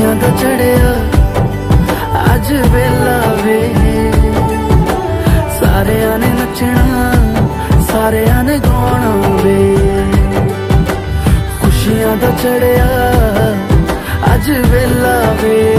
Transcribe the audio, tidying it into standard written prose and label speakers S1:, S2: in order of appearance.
S1: खुशियां दा चढ़िया अज वेला वे, सारिया ने नचना सारिया ने गाना वे। खुशियां दा चढ़िया अज वेला वे,